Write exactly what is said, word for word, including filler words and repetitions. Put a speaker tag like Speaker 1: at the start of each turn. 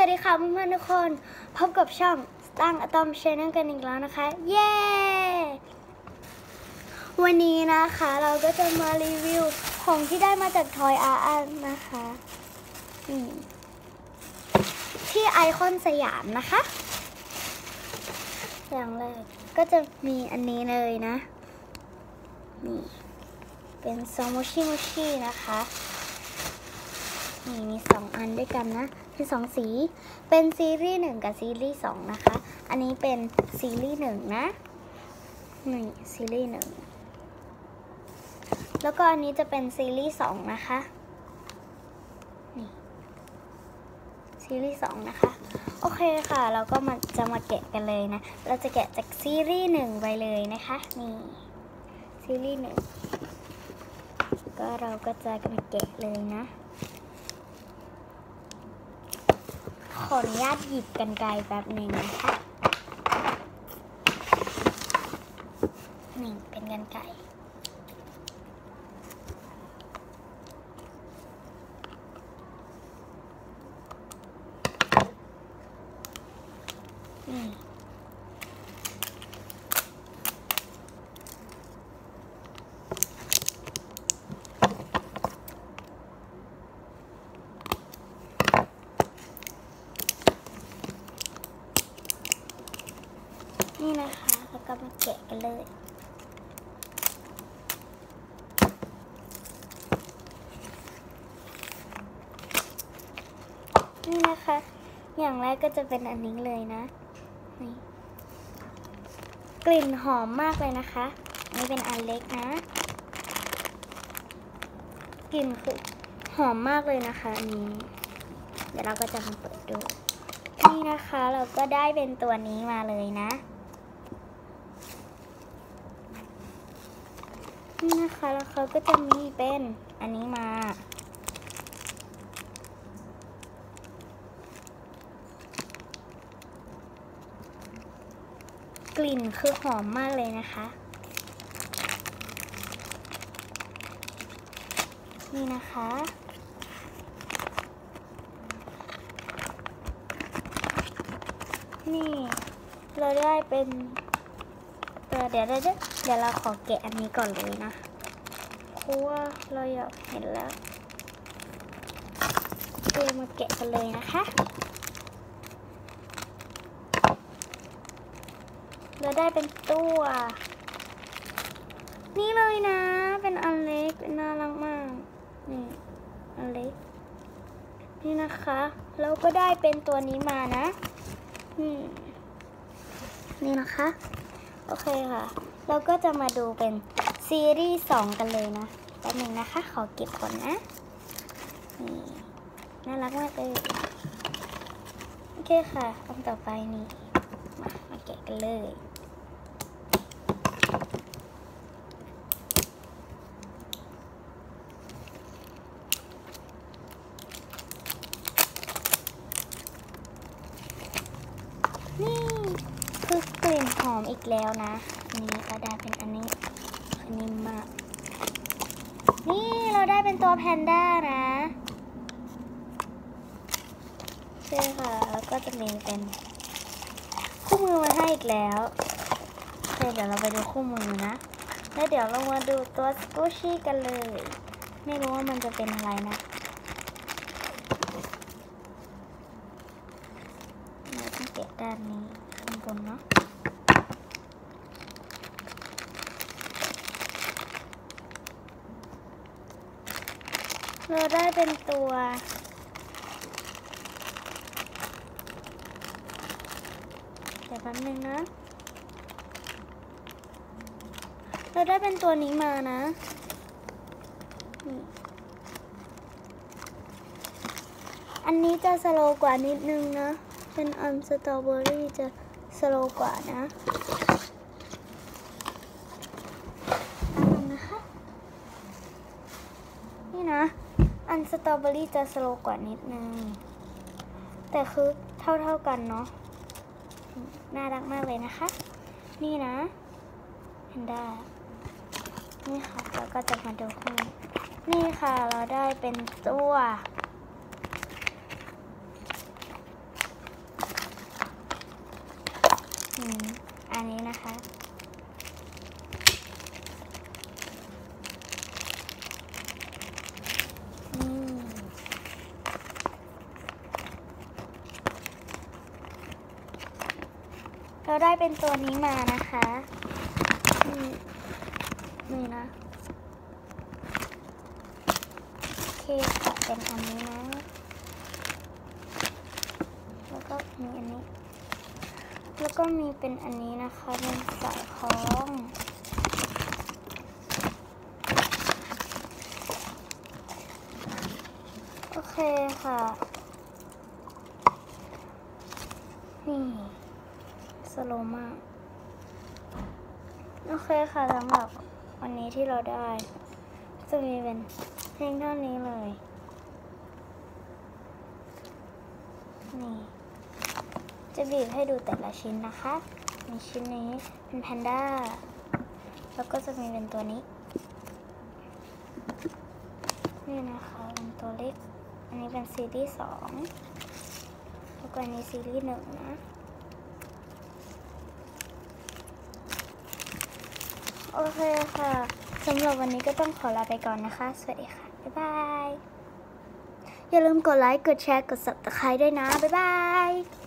Speaker 1: วัสดีค่ะเพื่อนๆทุกคนพบกับช่องตั้งอะตอมชาแนลกันอีกแล้วนะคะเย้วันนี้นะคะเราก็จะมารีวิวของที่ได้มาจากทอยอาร์นะคะที่ไอคอนสยามนะคะอย่างแรกก็จะมีอันนี้เลยนะนี่เป็นซอมโมชิโมชินะคะนี่มีสองอันด้วยกันนะมีสองสีเป็นซีรีส์หนึ่งกับซีรีส์สองนะคะอันนี้เป็นซีรีส์หนึ่งนะนี่ซีรีส์หนึ่งแล้วก็อันนี้จะเป็นซีรีส์สองนะคะนี่ซีรีส์สองนะคะโอเคค่ะเราก็มาจะมาแกะกันเลยนะเราจะแกะจากซีรีส์หนึ่งไปเลยนะคะนี่ซีรีส์หนึ่งก็เราก็จะมาแกะเลยนะขออนุญาตหยิบกรรไกรแป๊บหนึ่งนะคะนี่เป็นกรรไกรนี่นี่นะคะแล้วก็มาแกะกันเลยนี่นะคะอย่างแรกก็จะเป็นอันนี้เลยนะนี่กลิ่นหอมมากเลยนะคะนี่เป็นอันเล็กนะกลิ่นคือหอมมากเลยนะคะอันนี้เดี๋ยวเราก็จะมาเปิดดูนี่นะคะเราก็ได้เป็นตัวนี้มาเลยนะนี่นะคะแล้วเขาก็จะมีเป็นอันนี้มากลิ่นคือหอมมากเลยนะคะนี่นะคะนี่เราได้เป็นเดี๋ยวเดี๋ยวเดี๋ยวเราขอแกะอันนี้ก่อนเลยนะเพราะว่าเราอยากเห็นแล้วเดี๋ยวมาแกะกันเลยนะคะเราได้เป็นตัวนี่เลยนะเป็นอันเล็กน่ารักมากนี่อันเล็กนี่นะคะเราก็ได้เป็นตัวนี้มานะนี่นี่นะคะโอเคค่ะเราก็จะมาดูเป็นซีรีส์สองกันเลยนะแป๊บนึงนะคะขอเก็บก่อนนะนี่น่ารักมากเลยโอเคค่ะอันต่อไปนี่มามาแกะกันเลยนี่คือกลิ่นหอมอีกแล้วนะนี่ก็ได้เป็นอันนี้นิ่มมากนี่เราได้เป็นตัวแพนด้านะใช่ค่ะแล้วก็จะมีเป็นคู่มือมาให้อีกแล้วโอเคเดี๋ยวเราไปดูคู่มือนะแล้วเดี๋ยวเรามาดูตัวสกูชี่กันเลยไม่รู้ว่ามันจะเป็นอะไรนะเราต้องเก็บด้านนี้ข้างบนเนาะเราได้เป็นตัวเดี๋ยวแป๊บนึงนะเราได้เป็นตัวนี้มานะอันนี้จะสโลว์กว่านิดนึงนะเป็นอันสตรอเบอรี่จะสโลว์กว่านะนะคะนี่นะอันสตรอเบอรี่จะสโลว์กว่านิดนึงแต่คือเท่าๆกันเนาะน่ารักมากเลยนะคะนี่นะแพนด้านี่ค่ะแล้วก็จะมาดูคู่นี่ค่ะเราได้เป็นตัวนะคะเราได้เป็นตัวนี้มานะคะนี่นี่นะโอเคค่ะเป็นอันนี้นะแล้วก็มีอันนี้แล้วก็มีเป็นอันนี้นะคะเป็นสายคล้องโอเคค่ะนี่สโลว์มากโอเคค่ะสำหรับวันนี้ที่เราได้จะมีเป็นเพลงเท่านี้เลยนี่จะบีบให้ดูแต่ละชิ้นนะคะมีชิ้นนี้เป็นแพนด้าแล้วก็จะมีเป็นตัวนี้นี่นะคะเป็นตัวเล็กอันนี้เป็นซีรีส์สองแล้วก็อันนี้ซีรีส์หนึ่งนะโอเคค่ะสำหรับวันนี้ก็ต้องขอลาไปก่อนนะคะสวัสดีค่ะบ๊ายบายอย่าลืมกดไลค์กดแชร์กด ซับสไครบ์ ด้วยนะบ๊ายบาย